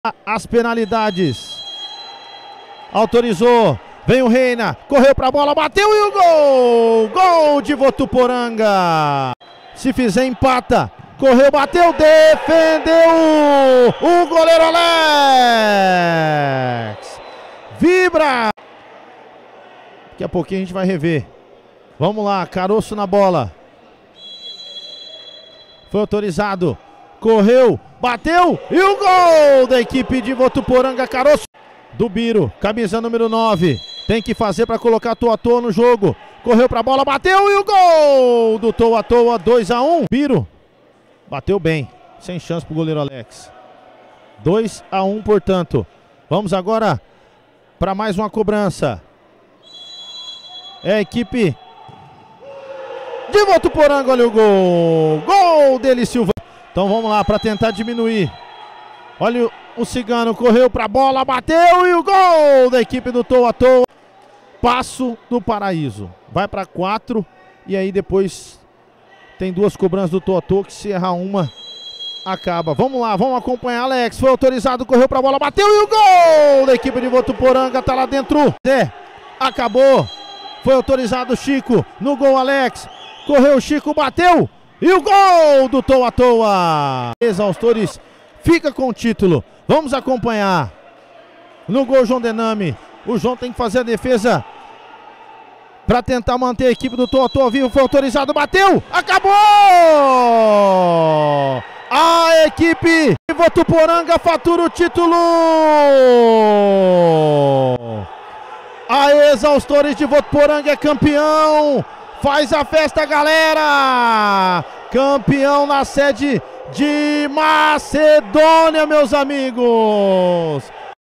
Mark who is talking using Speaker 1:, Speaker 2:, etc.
Speaker 1: As penalidades. Autorizou. Vem o Reina. Correu pra bola. Bateu e o gol! Gol de Votuporanga. Se fizer, empata. Correu, bateu, defendeu. O goleiro Alex. Vibra. Daqui a pouquinho a gente vai rever. Vamos lá. Caroço na bola. Foi autorizado. Correu, bateu e o gol da equipe de Votuporanga. Caroço do Biro, camisa número 9. Tem que fazer para colocar Toa Toa no jogo. Correu para a bola, bateu e o gol do Toa Toa, 2-1. Biro bateu bem, sem chance para o goleiro Alex. 2-1, portanto. Vamos agora para mais uma cobrança. É a equipe de Votuporanga, olha o gol. Gol dele, Silva. Então vamos lá para tentar diminuir. Olha o Cigano, correu para a bola, bateu e o gol da equipe do Toa Toa. Passo do Paraíso. Vai para 4 e aí depois tem duas cobranças do Toa Toa que se errar uma, acaba. Vamos lá, vamos acompanhar. Alex foi autorizado, correu para a bola, bateu e o gol da equipe de Votuporanga. Tá lá dentro. Acabou. Foi autorizado Chico. No gol Alex. Correu Chico, bateu. E o gol do Toa Toa. Exaustores fica com o título. Vamos acompanhar. No gol João Denami. O João tem que fazer a defesa para tentar manter a equipe do Toa Toa vivo. Foi autorizado, bateu. Acabou! A equipe de Votuporanga fatura o título. A Exaustores de Votuporanga é campeão. Faz a festa, galera! Campeão na sede de Macedônia, meus amigos!